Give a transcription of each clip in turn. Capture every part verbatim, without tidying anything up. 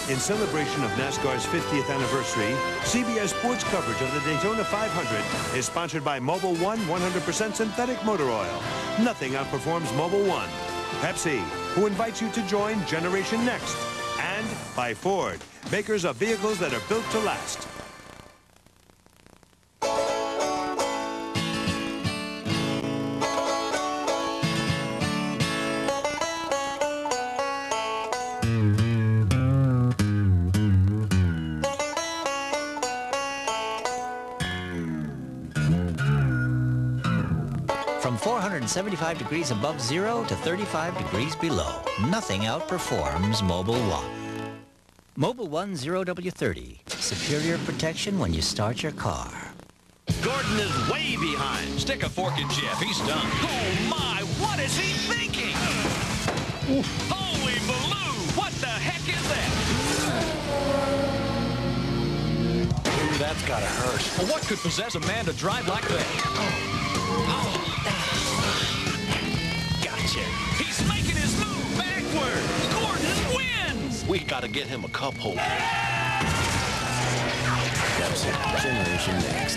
In celebration of NASCAR's fiftieth anniversary, C B S Sports coverage of the Daytona five hundred is sponsored by Mobil one one hundred percent synthetic motor oil. Nothing outperforms Mobil one. Pepsi, who invites you to join Generation Next. And by Ford, makers of vehicles that are built to last. From four hundred seventy-five degrees above zero to thirty-five degrees below, nothing outperforms Mobil one. Mobil one zero W thirty. Superior protection when you start your car. Gordon is way behind. Stick a fork in Jeff. He's done. Oh, my. What is he thinking? Oof. Holy Baloo. What the heck is that? Ooh, that's gotta hurt. Well, what could possess a man to drive like that? Oh. Gotcha. He's making his move backward. Gordon wins. We gotta get him a cup holder. That's it. Generation Next.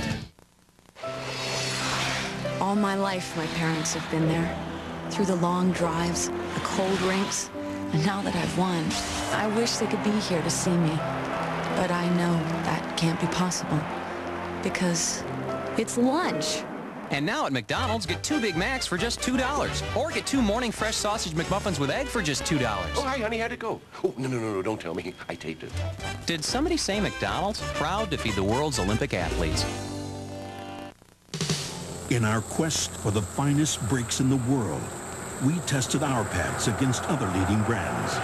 All my life, my parents have been there. Through the long drives, the cold rinks, and now that I've won, I wish they could be here to see me. But I know that can't be possible, because it's lunch. And now at McDonald's, get two Big Macs for just two dollars. Or get two Morning Fresh Sausage McMuffins with egg for just two dollars. Oh, hi, honey, how'd it go? Oh, no, no, no, no, don't tell me. I taped it. Did somebody say McDonald's? Proud to feed the world's Olympic athletes. In our quest for the finest brakes in the world, we tested our pads against other leading brands.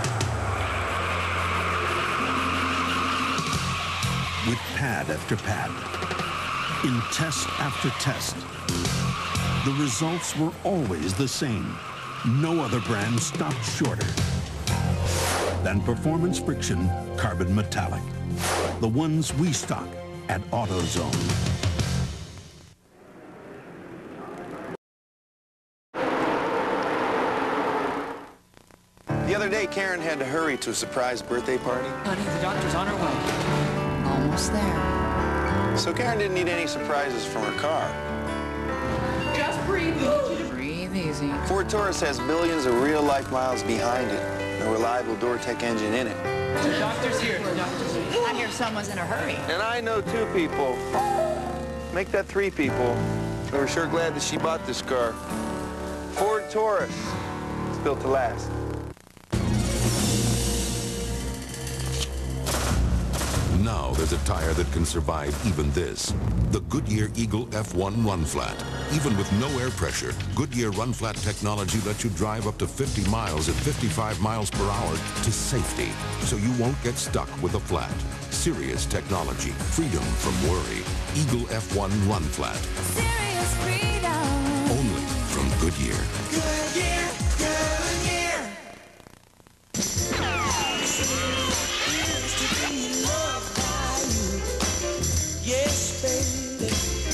With pad after pad, in test after test, the results were always the same. No other brand stopped shorter than Performance Friction Carbon Metallic, the ones we stock at AutoZone. The other day, Karen had to hurry to a surprise birthday party. Honey, the doctor's on her way. Almost there. So Karen didn't need any surprises from her car. Just breathe. Breathe easy. Ford Taurus has millions of real-life miles behind it, and a reliable door-tech engine in it. The doctor's here. The doctor's here. I hear someone's in a hurry. And I know two people. Make that three people. And we're sure glad that she bought this car. Ford Taurus. It's built to last. Now there's a tire that can survive even this. The Goodyear Eagle F one Run Flat. Even with no air pressure, Goodyear Run Flat technology lets you drive up to fifty miles at fifty-five miles per hour to safety, so you won't get stuck with a flat. Serious technology, freedom from worry. Eagle F one Run Flat. Serious freedom. Only from Goodyear. Goodyear, Goodyear. Yes, baby.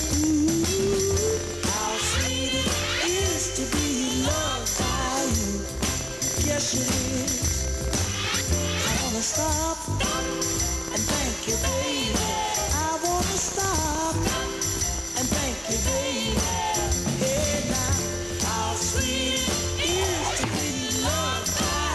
Ooh, how sweet it is to be loved by you. Yes, it is. I wanna stop and thank you, baby. I wanna stop and thank you, baby. Hey, now, how sweet it is to be loved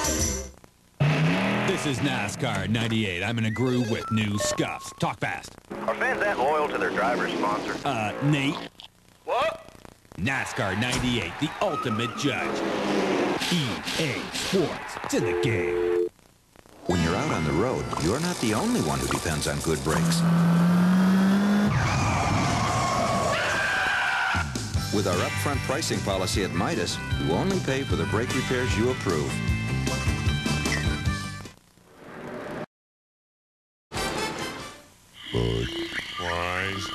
by you. This is NASCAR ninety-eight. I'm in a groove with new scuffs. Talk fast. Are fans that loyal to their driver's sponsor? Uh, Nate. What? NASCAR ninety-eight, the ultimate judge. E A Sports. It's in the game. When you're out on the road, you're not the only one who depends on good brakes. With our upfront pricing policy at Midas, you only pay for the brake repairs you approve. Budweiser.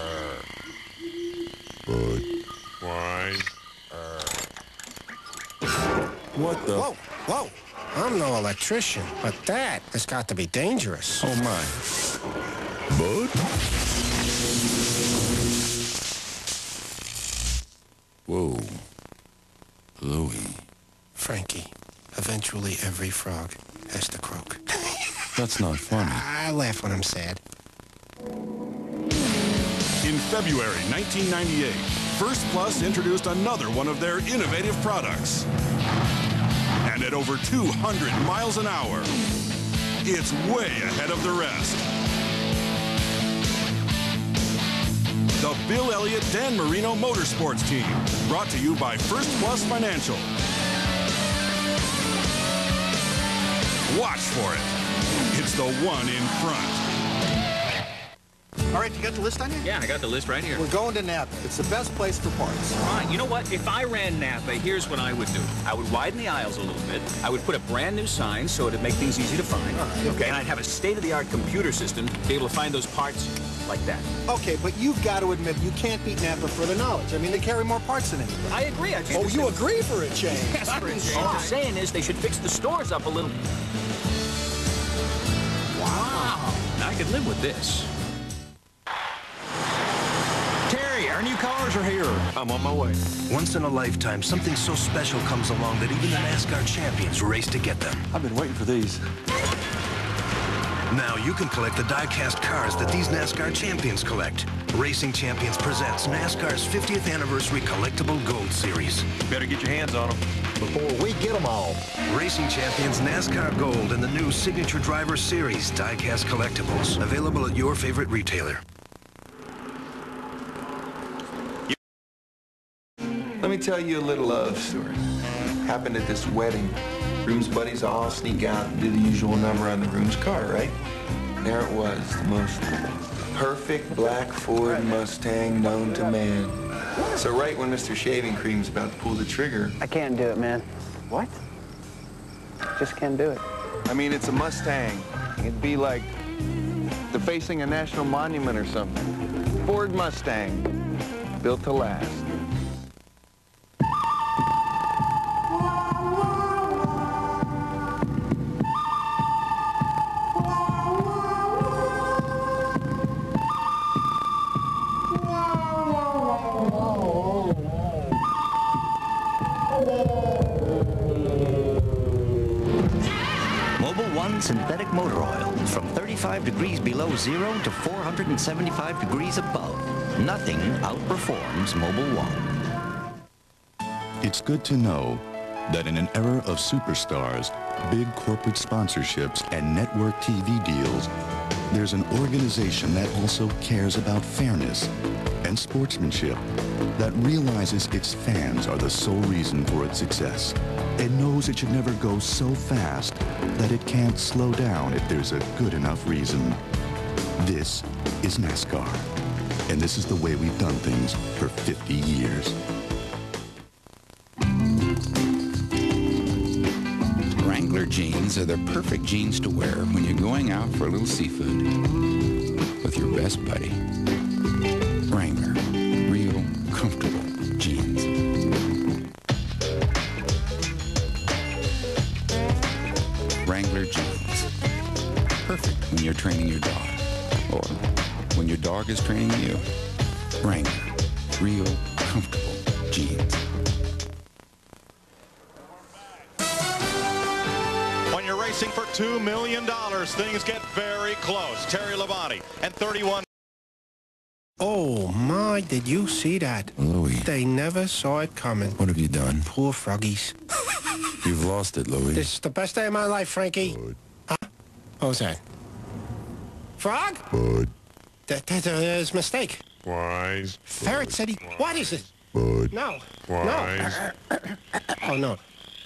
Budweiser. What the? Whoa, whoa. I'm no electrician, but that has got to be dangerous. Oh, my. Bud? Whoa. Louie. Frankie, eventually every frog has to croak. That's not funny. I laugh when I'm sad. In February nineteen ninety-eight, FirstPlus introduced another one of their innovative products. And at over two hundred miles an hour, it's way ahead of the rest. The Bill Elliott Dan Marino Motorsports Team, brought to you by FirstPlus Financial. Watch for it. It's the one in front. All right, you got the list on you? Yeah, I got the list right here. We're going to Napa. It's the best place for parts. Fine. You know what? If I ran Napa, here's what I would do. I would widen the aisles a little bit. I would put a brand new sign so it'd make things easy to find. Right, okay. And I'd have a state-of-the-art computer system to be able to find those parts like that. Okay, but you've got to admit you can't beat Napa for their knowledge. I mean, they carry more parts than anybody. I agree. I oh, you agree for a change? Yes, for a change. All I'm saying is they should fix the stores up a little. Wow. Now I could live with this. Our new cars are here. I'm on my way. Once in a lifetime, something so special comes along that even the NASCAR champions race to get them. I've been waiting for these. Now you can collect the die-cast cars that these NASCAR champions collect. Racing Champions presents NASCAR's fiftieth Anniversary Collectible Gold Series. Better get your hands on them before we get them all. Racing Champions NASCAR Gold and the new Signature Driver Series die-cast collectibles. Available at your favorite retailer. Let me tell you a little love story. Happened at this wedding. Groom's buddies all sneak out and do the usual number on the groom's car, right? There it was, the most perfect black Ford Mustang known to man. So right when Mister Shaving Cream's about to pull the trigger... I can't do it, man. What? Just can't do it. I mean, it's a Mustang. It'd be like defacing a national monument or something. Ford Mustang, built to last. Synthetic motor oil from thirty-five degrees below zero to four hundred seventy-five degrees above. Nothing outperforms Mobil One. It's good to know that in an era of superstars, big corporate sponsorships, and network T V deals, there's an organization that also cares about fairness and sportsmanship, that realizes its fans are the sole reason for its success, and knows it should never go so fast that it can't slow down if there's a good enough reason. This is NASCAR, and this is the way we've done things for fifty years. Wrangler jeans are the perfect jeans to wear when you're going out for a little seafood with your best buddy. Wrangler, real comfortable jeans. Wrangler jeans, perfect when you're training your dog, or when your dog is training you. Wrangler, real comfortable jeans. When you're racing for two million dollars, things get very close. Terry Labonte and thirty-one. Oh, my, did you see that? Louis. They never saw it coming. What have you done? Poor froggies. You've lost it, Louis. This is the best day of my life, Frankie. Bud. Huh? What was that? Frog? Bud. That, that, that is a mistake. Wise. Ferret said he... What is it? Bud. No. Wise. No. Oh, no.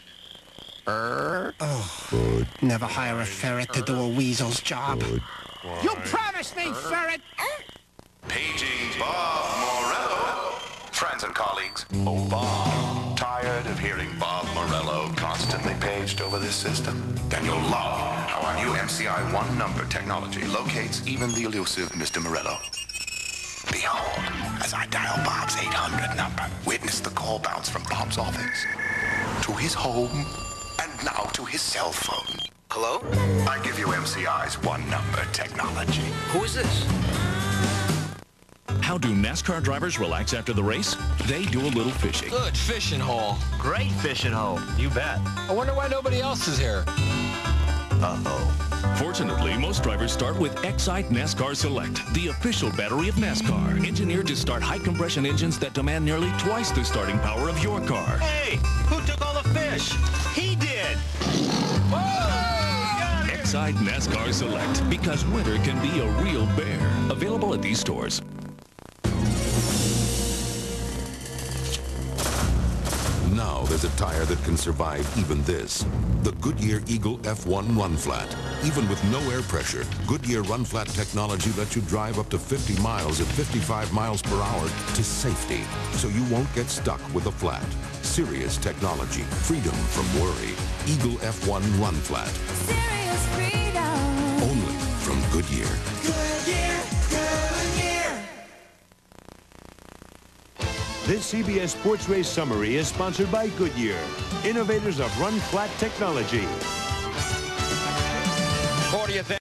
Oh. Bud. Never hire a ferret to do a weasel's job. Bud. You promised me, Ferret! Paging Bob Morello. Friends and colleagues, oh Bob. Tired of hearing Bob Morello constantly paged over this system? Then you'll love how our new M C I one number technology locates even the elusive Mister Morello. Behold, as I dial Bob's eight hundred number, witness the call bounce from Bob's office to his home and now to his cell phone. Hello? I give you M C I's one number technology. Who is this? How do NASCAR drivers relax after the race? They do a little fishing. Good fishing hole. Great fishing hole. You bet. I wonder why nobody else is here. Uh-oh. Fortunately, most drivers start with Exide NASCAR Select, the official battery of NASCAR, engineered to start high-compression engines that demand nearly twice the starting power of your car. Hey, who took all the fish? He did. Exide NASCAR Select, because winter can be a real bear. Available at these stores. Now there's a tire that can survive even this. The Goodyear Eagle F one Run Flat. Even with no air pressure, Goodyear Run Flat technology lets you drive up to fifty miles at fifty-five miles per hour to safety, so you won't get stuck with a flat. Serious technology, freedom from worry. Eagle F one Run Flat. Serious freedom. Only from Goodyear. Goodyear, Goodyear. This C B S Sports Race Summary is sponsored by Goodyear, innovators of run flat technology. fortieth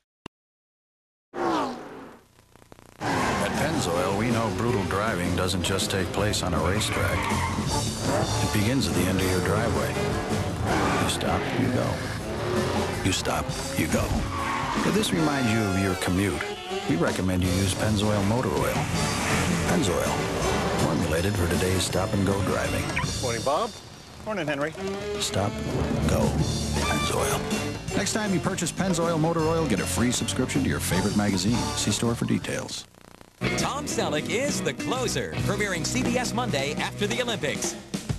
At Pennzoil, we know brutal driving doesn't just take place on a racetrack. It begins at the end of your driveway. You stop, you go. You stop, you go. If this reminds you of your commute, we recommend you use Pennzoil motor oil. Pennzoil, formulated for today's stop-and-go driving. Morning, Bob. Morning, Henry. Stop, go, Pennzoil. Next time you purchase Pennzoil motor oil, get a free subscription to your favorite magazine. See store for details. Tom Selleck is The Closer, premiering C B S Monday after the Olympics.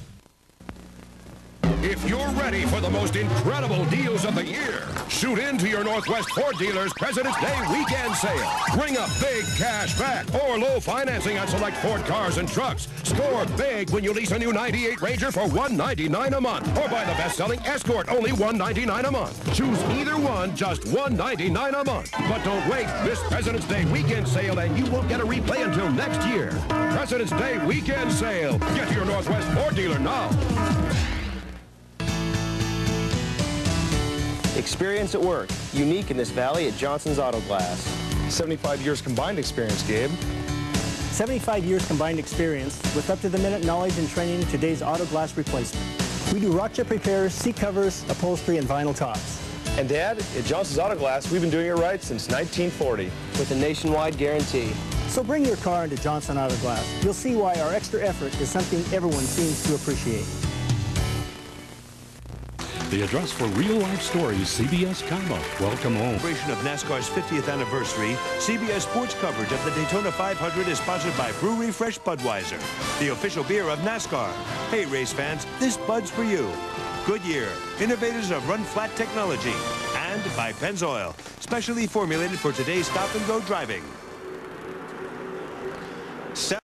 If you're ready for the most incredible deals of the year, shoot into your Northwest Ford dealers' President's Day weekend sale. Bring up big cash back or low financing on select Ford cars and trucks. Score big when you lease a new ninety-eight Ranger for one ninety-nine a month, or buy the best-selling Escort, only one ninety-nine a month. Choose either one, just one ninety-nine a month. But don't wait. This President's Day weekend sale, and you won't get a replay until next year. President's Day weekend sale. Get to your Northwest Ford dealer now. Experience at work, unique in this valley at Johnson's Auto Glass. seventy-five years combined experience, Gabe. seventy-five years combined experience with up-to-the-minute knowledge and training in today's auto glass replacement. We do rock chip repairs, seat covers, upholstery, and vinyl tops. And Dad, at Johnson's Auto Glass, we've been doing it right since nineteen forty. With a nationwide guarantee. So bring your car into Johnson Auto Glass. You'll see why our extra effort is something everyone seems to appreciate. The address for real-life stories, C B S KIMA. Welcome home. Celebration of NASCAR's fiftieth anniversary, C B S sports coverage of the Daytona five hundred is sponsored by Brewery Fresh Budweiser, the official beer of NASCAR. Hey, race fans, this Bud's for you. Goodyear, innovators of run-flat technology. And by Pennzoil, specially formulated for today's stop-and-go driving.